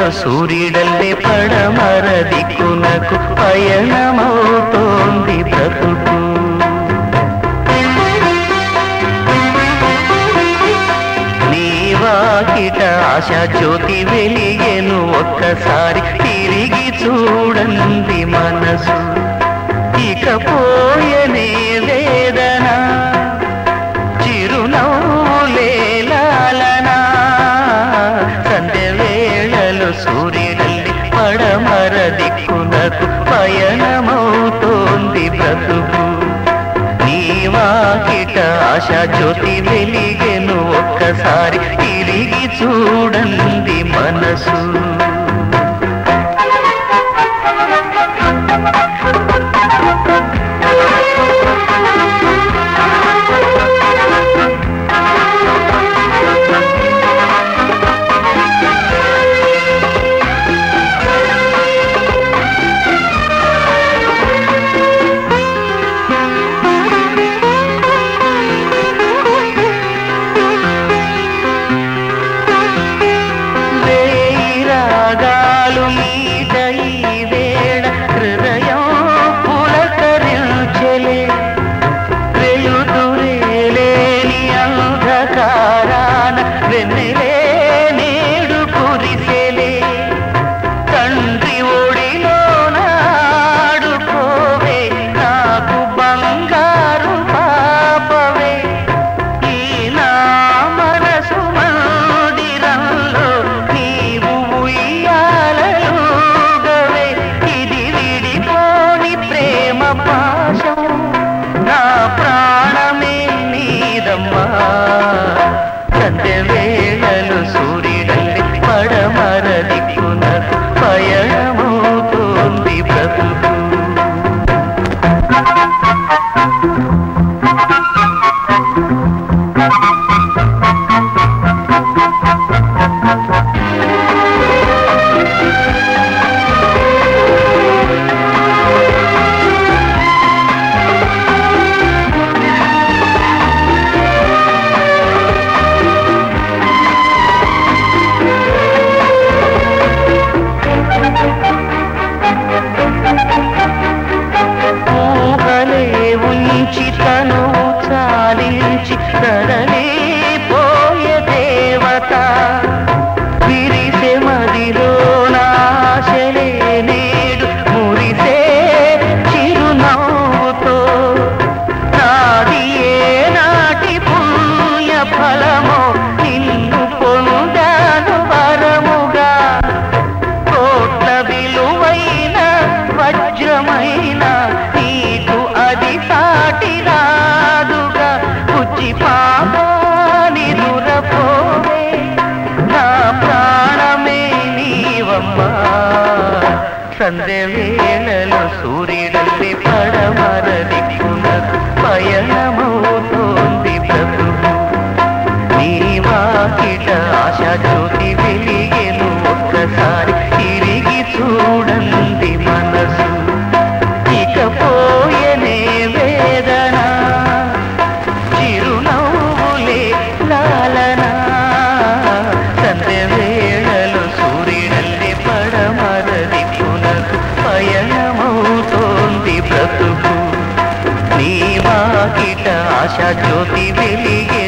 వేళలో సూర్యుడల్లే పడమర దిక్కునకు పయనమవుతోంది బ్రతుకు. నీవాకిట ఆశా జ్యోతి వెలిగెను ఒక్కసారి తిరిగి చూడండి మనసు. ఇకపోయనే వేదన చిరునవ్వులేలాలనా సంధ్య వేళలో సూర్యుడల్లి పడమర దిక్కునకు పయనమవుతోంది బ్రతుకు. నీవాకిట ఆశా జ్యోతి వెలిగెను ఒక్కసారి తిరిగి చూడండి మనసు. సంధ్య వేళలో సూర్యుడల్లి పడమర దిక్కునకు పయనమవుతోంది బ్రతుకు. తను చాలించి కదలిపోయే దేవత విరిసే మదిలో నాశలే నేడు మురిసే చిరునవ్వుతో నాది ఏ నాటి పుణ్య ఫలమో నిన్ను పొందాను వరముగా. కోట్ల విలువైన వజ్రమైన నీకు అది సాటి రాదుగా. బుజ్జి పాపాని దురపోవే నా ప్రాణమే నీవమ్మా. సంధ్య వేళలో సూర్యుడల్లి పడమర దిక్కునకు పయనమవుతోంది బ్రతుకు. నీవాకిట ఆశా జ్యోతి వెలిగెను ఒక్కసారి తిరిగి చూడండి మనసు. ఇకపోయనే వేదన చిరునవ్వులే లాలనా సంధ్య వేళలో సూర్యుడల్లి పడమర దిక్కునకు పయనమవుతోంది బ్రతుకు. నీవాకిట ఆశా జ్యోతి వెలిగే